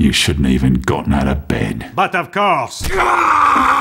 You shouldn't even gotten out of bed. But of course.